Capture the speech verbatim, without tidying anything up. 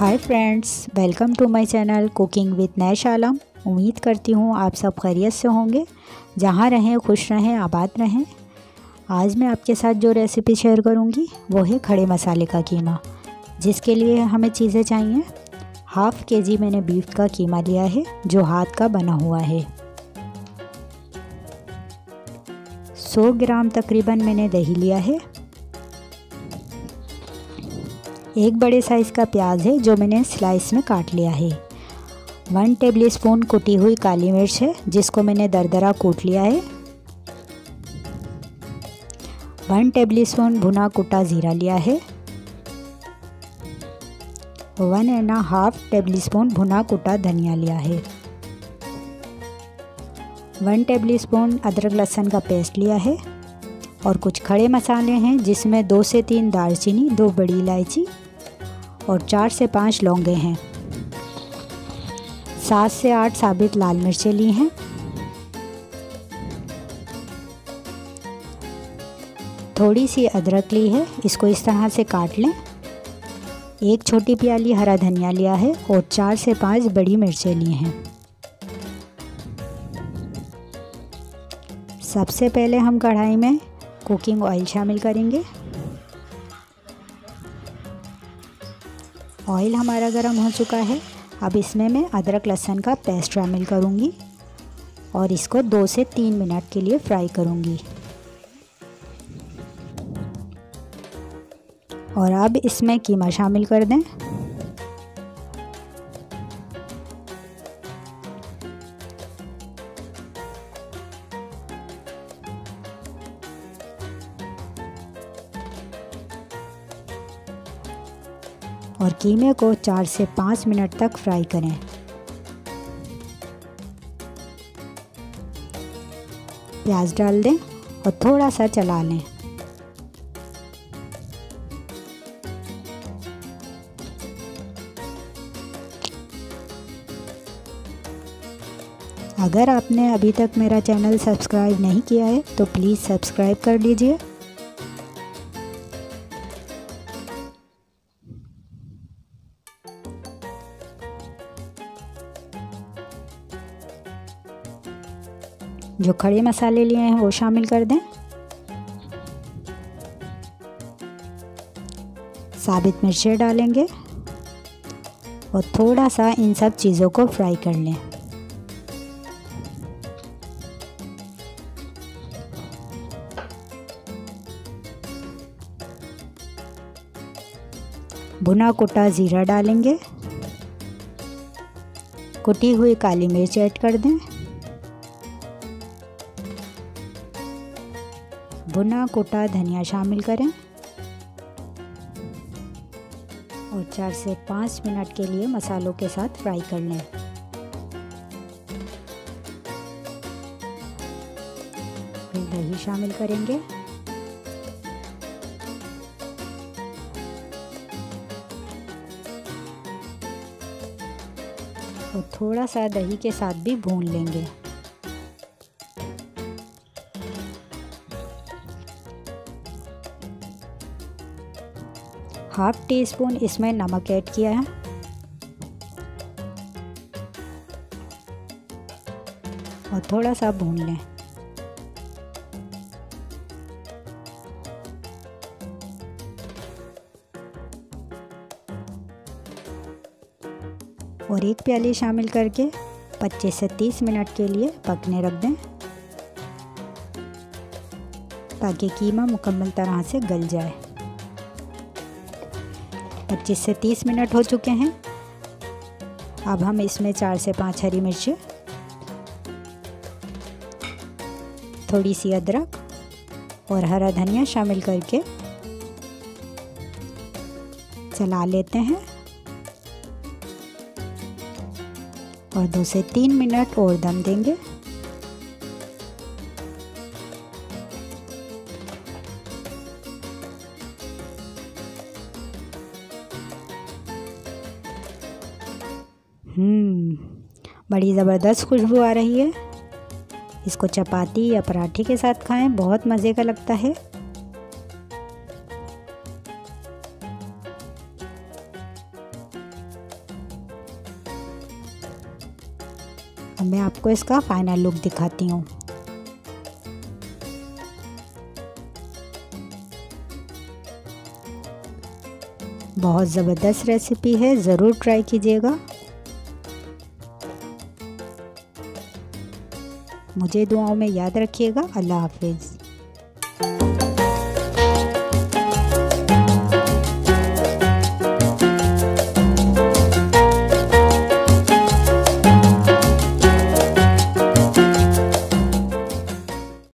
Hi friends, welcome to my channel cooking with Nash Alam. उम्मीद करती हूँ आप सब खैरियत से होंगे। जहाँ रहें खुश रहें, आबाद रहें। आज मैं आपके साथ जो रेसिपी शेयर करूँगी वो है खड़े मसाले का कीमा, जिसके लिए हमें चीज़ें चाहिए। हाफ़ के जी मैंने बीफ का कीमा लिया है जो हाथ का बना हुआ है। सौ ग्राम तकरीबन मैंने दही लिया है। एक बड़े साइज़ का प्याज है जो मैंने स्लाइस में काट लिया है। वन टेबल स्पून कुटी हुई काली मिर्च है जिसको मैंने दरदरा कूट लिया है। वन टेबल स्पून भुना कुटा ज़ीरा लिया है। One and half tablespoon भुना कुटा धनिया लिया है। वन टेबल स्पून अदरक लहसुन का पेस्ट लिया है। और कुछ खड़े मसाले हैं जिसमें दो से तीन दालचीनी, दो बड़ी इलायची और चार से पाँच लौंगे हैं। सात से आठ साबित लाल मिर्चें ली हैं। थोड़ी सी अदरक ली है, इसको इस तरह से काट लें। एक छोटी प्याली हरा धनिया लिया है और चार से पाँच बड़ी मिर्चें ली हैं। सबसे पहले हम कढ़ाई में कुकिंग ऑयल शामिल करेंगे। ऑयल हमारा गर्म हो चुका है। अब इसमें मैं अदरक लहसुन का पेस्ट शामिल करूंगी और इसको दो से तीन मिनट के लिए फ्राई करूंगी। और अब इसमें कीमा शामिल कर दें। और कीमे को चार से पाँच मिनट तक फ्राई करें। प्याज डाल दें और थोड़ा सा चला लें। अगर आपने अभी तक मेरा चैनल सब्सक्राइब नहीं किया है तो प्लीज़ सब्सक्राइब कर लीजिए। जो खड़े मसाले लिए हैं वो शामिल कर दें। साबित मिर्चें डालेंगे और थोड़ा सा इन सब चीज़ों को फ्राई कर लें। भुना कुटा ज़ीरा डालेंगे। कुटी हुई काली मिर्च ऐड कर दें। भुना कुटा धनिया शामिल करें और चार से पाँच मिनट के लिए मसालों के साथ फ्राई कर लें। फिर दही शामिल करेंगे। और थोड़ा सा दही के साथ भी भून लेंगे। हाफ टी स्पून इसमें नमक ऐड किया है। और थोड़ा सा भून लें। और एक प्याली शामिल करके पच्चीस से तीस मिनट के लिए पकने रख दें ताकि कीमा मुकम्मल तरह से गल जाए। पच्चीस से तीस मिनट हो चुके हैं। अब हम इसमें चार से पाँच हरी मिर्चें, थोड़ी सी अदरक और हरा धनिया शामिल करके चला लेते हैं और दो से तीन मिनट और दम देंगे। हम्म बड़ी ज़बरदस्त खुशबू आ रही है। इसको चपाती या पराठे के साथ खाएं, बहुत मज़े का लगता है। अब मैं आपको इसका फाइनल लुक दिखाती हूँ। बहुत ज़बरदस्त रेसिपी है, ज़रूर ट्राई कीजिएगा। मुझे दुआओं में याद रखिएगा। अल्लाह हाफिज़।